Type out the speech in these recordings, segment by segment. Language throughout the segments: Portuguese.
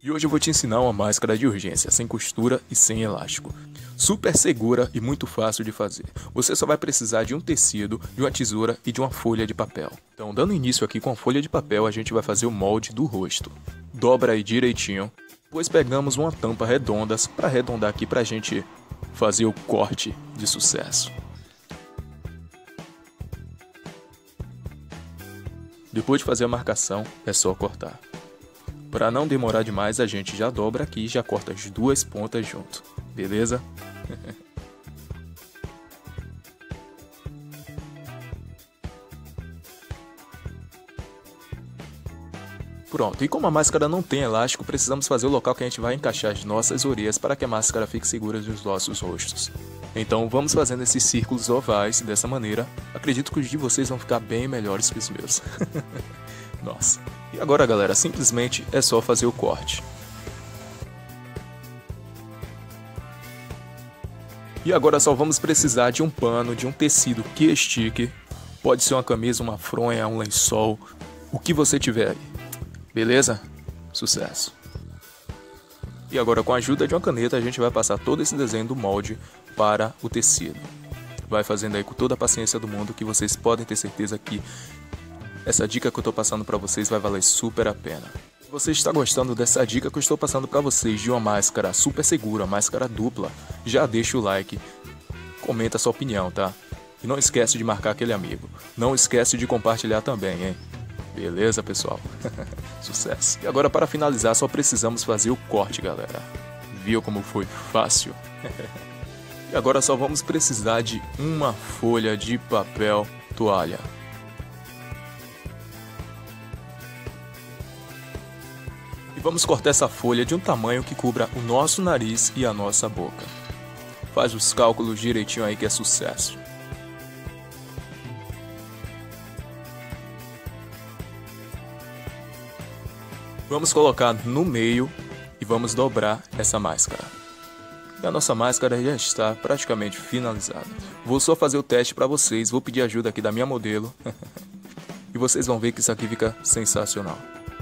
E hoje eu vou te ensinar uma máscara de urgência, sem costura e sem elástico. Super segura e muito fácil de fazer. Você só vai precisar de um tecido, de uma tesoura e de uma folha de papel. Então, dando início aqui com a folha de papel, a gente vai fazer o molde do rosto. Dobra aí direitinho, depois pegamos uma tampa redonda para arredondar aqui pra gente fazer o corte de sucesso. Depois de fazer a marcação, é só cortar. Para não demorar demais, a gente já dobra aqui e já corta as duas pontas junto, beleza? Pronto, e como a máscara não tem elástico, precisamos fazer o local que a gente vai encaixar as nossas orelhas para que a máscara fique segura nos nossos rostos. Então vamos fazendo esses círculos ovais dessa maneira. Acredito que os de vocês vão ficar bem melhores que os meus. Nossa. E agora, galera, simplesmente é só fazer o corte. E agora só vamos precisar de um pano, de um tecido que estique. Pode ser uma camisa, uma fronha, um lençol, o que você tiver aí. Beleza? Sucesso! E agora, com a ajuda de uma caneta, a gente vai passar todo esse desenho do molde para o tecido. Vai fazendo aí com toda a paciência do mundo, que vocês podem ter certeza que essa dica que eu estou passando para vocês vai valer super a pena. Se você está gostando dessa dica que eu estou passando para vocês de uma máscara super segura, máscara dupla, já deixa o like, comenta a sua opinião, tá? E não esquece de marcar aquele amigo. Não esquece de compartilhar também, hein? Beleza, pessoal? Sucesso! E agora, para finalizar, só precisamos fazer o corte, galera. Viu como foi fácil? E agora só vamos precisar de uma folha de papel toalha. E vamos cortar essa folha de um tamanho que cubra o nosso nariz e a nossa boca. Faz os cálculos direitinho aí que é sucesso. Vamos colocar no meio e vamos dobrar essa máscara. E a nossa máscara já está praticamente finalizada. Vou só fazer o teste para vocês, vou pedir ajuda aqui da minha modelo. E vocês vão ver que isso aqui fica sensacional.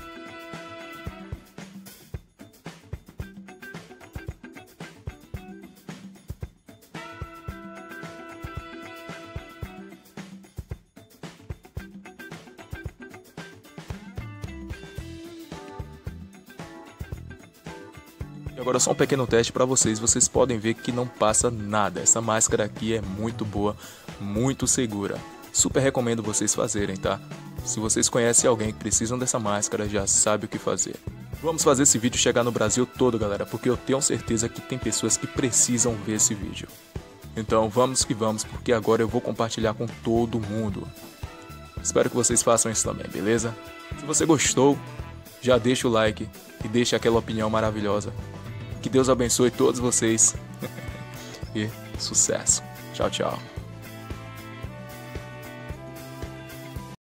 E agora só um pequeno teste para vocês, vocês podem ver que não passa nada. Essa máscara aqui é muito boa, muito segura. Super recomendo vocês fazerem, tá? Se vocês conhecem alguém que precisam dessa máscara, já sabe o que fazer. Vamos fazer esse vídeo chegar no Brasil todo, galera, porque eu tenho certeza que tem pessoas que precisam ver esse vídeo. Então vamos que vamos, porque agora eu vou compartilhar com todo mundo. Espero que vocês façam isso também, beleza? Se você gostou, já deixa o like e deixa aquela opinião maravilhosa. Que Deus abençoe todos vocês e sucesso. Tchau, tchau.